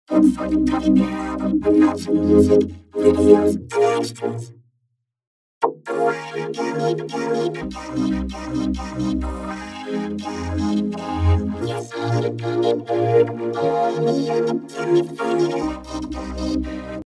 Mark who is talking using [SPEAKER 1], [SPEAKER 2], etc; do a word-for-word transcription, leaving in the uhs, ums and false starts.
[SPEAKER 1] Look for the Gummy album and lots of music, videos, and extras. Yes, I'm a gummy bird. Oh, yeah, I'm